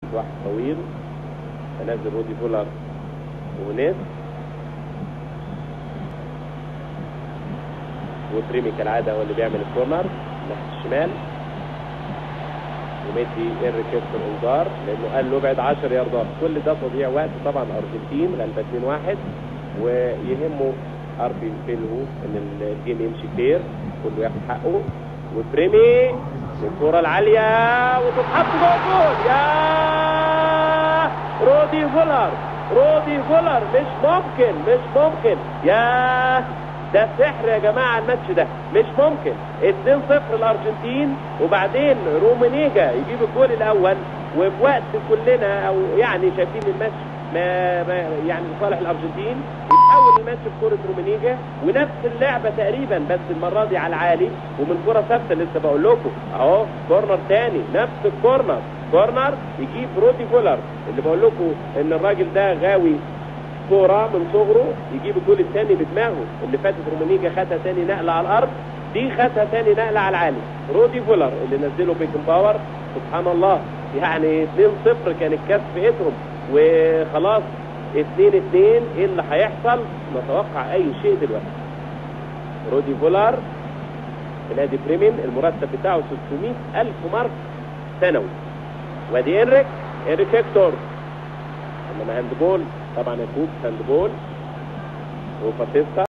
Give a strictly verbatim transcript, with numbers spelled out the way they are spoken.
واحد طويل تنزل رودي فولر وناس وبريمي كالعاده هو اللي بيعمل الكورنر ناحيه الشمال ومدي إنريك كيستر انذار لانه قال له ابعد عشر ياردات. كل ده تضييع وقت طبعا. ارجنتين غلبة اتنين واحد ويهمه اربي فيلهو ان الجيم يمشي فير كله ياخد حقه. وبريمي الكرة العالية وتتحط جوه الجول. يا رودي فولر رودي فولر مش ممكن مش ممكن. يا ده سحر يا جماعه الماتش ده مش ممكن. اتنين صفر الارجنتين وبعدين رومانيجا يجيب الجول الاول وفي وقت كلنا او يعني شايفين الماتش ما, ما يعني لصالح الارجنتين يتحول الماتش بكره رومانيجا ونفس اللعبه تقريبا بس المره دي على العالي ومن كره ثابته. لسه بقول لكم اهو كورنر تاني نفس الكورنر كورنر يجيب رودي فولر اللي بقول لكم ان الراجل ده غاوي كوره من صغره يجيب الجول الثاني بدماغه. اللي فاتت رومانيجا خدها ثاني نقله على الارض دي خدها ثاني نقله على العالي. رودي فولر اللي نزله بيكن باور سبحان الله يعني اتنين صفر كان الكاس في ايدهم وخلاص اتنين اتنين. ايه اللي هيحصل؟ نتوقع اي شيء دلوقتي. رودي فولر في نادي بريمين المرتب بتاعه ستمائة ألف مارك سنوي. وادي إنريك إنريك هيكتور انما هاندبول طبعا يكوب هاندبول وباتيستا